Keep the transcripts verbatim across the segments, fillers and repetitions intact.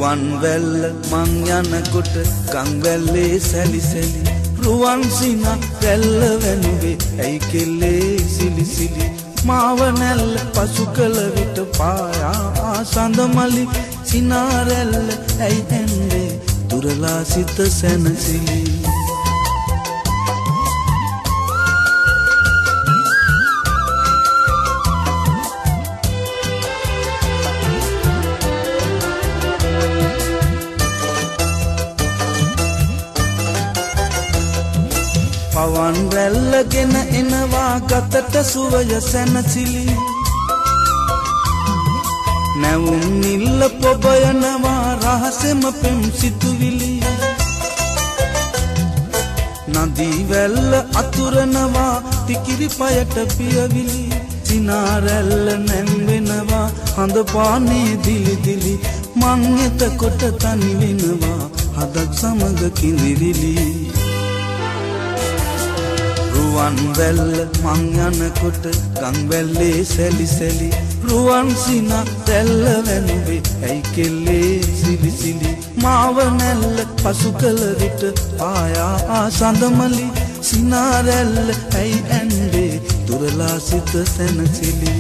රුවන් වැල්ල මං යනකොට ගම් වැල්ලේ සැලි සැලි රුවන් සින රැල්ල වැනුවේ ඇයි කෙල්ලේ සිලි සිලි මාව නැල්ල පසු කළ විට පායා සඳ මලි සිනා රැල්ල ඇයි ඇන්නේ දුරලා සිත සැනසිලි පවන් රැල්ලගෙන එනවා ගතට සුවය සැනසිලි නැවුම් නිල්ල පොබයනවා රහසෙම පෙම් සිතුවිලි නදී වැල්ල අතුරනවා තිකිරි පයට පියවිලි සිනා රැල්ල නැම්වෙනවා හඳ පානේ දිලි දිලි මං එතකොට තනි වෙනවා හදක් සමග කිඳිරිලි රුවන් වැල්ල මං යනකොට ගම් වැල්ලේ සැලි සැලි රුවන් සින රැල්ල වැනුවේ ඇයි කෙල්ලේ සිලි සිලි මාව නැල්ල පසු කළ විට පායා සඳමලි සිනා රැල්ල ඇයි ඇන්නේ දුරලා සිත සැනසිලි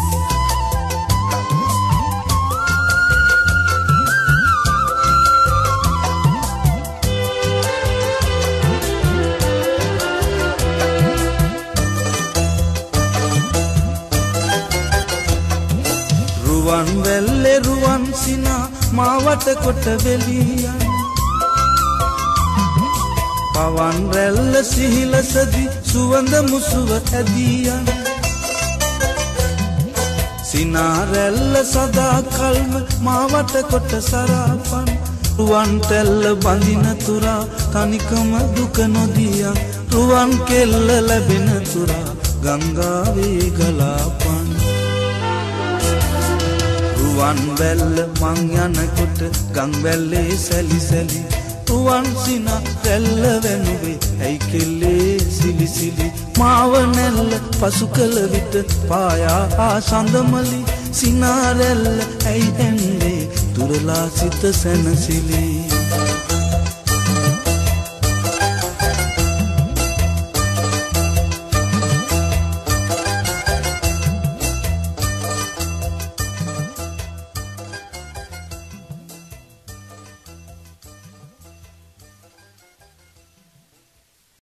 රුවන් වැල්ලේ රුවන් සිනා මාවට කොට වෙලියන් පවන් රැල්ල සිහිලසදි සුවඳ මුසුව ඇදියන් සිනා රැල්ල සදා කල්ම මාවට කොට සරපන් රුවන් තැල්ල බඳින තුරා තනිකම දුක නොදියන් රුවන් කෙල්ල ලැබෙන තුරා ගංගාවේ ගලාපන් රුවන් වැල්ල මං යනකොට ගම් වැල්ලේ සැලි සැලි රුවන් සින රැල්ල වැනුවේ ඇයි කෙල්ලේ සිලි සිලි මාව නැල්ල පසු කළ විට පායා සඳමලි සිනා රැල්ල ඇයි ඇන්නේ දුරලා සිත සැනසිලි